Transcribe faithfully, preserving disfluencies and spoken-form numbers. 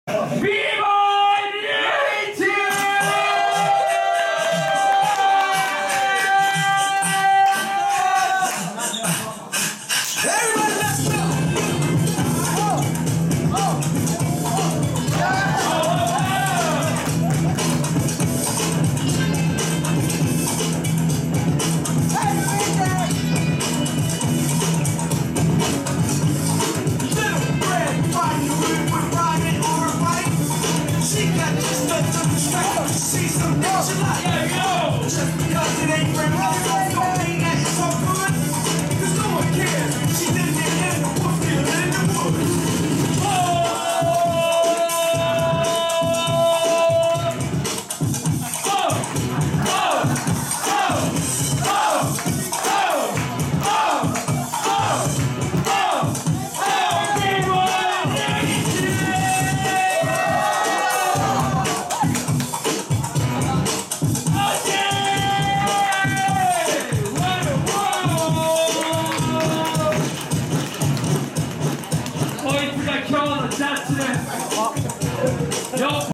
B-boy Ryuichi! Everybody, let's go! Oh, oh, oh, yeah. See some girls you like, yeah, yo. Just because it ain't for love, don't mean that it's all good. Cause no one cares. She didn't get in the wolf field in the woods. Oh, oh, oh, oh, oh, oh, oh, oh, oh, B-boy Ryuichi! こいつが今日のジャッジです。よっ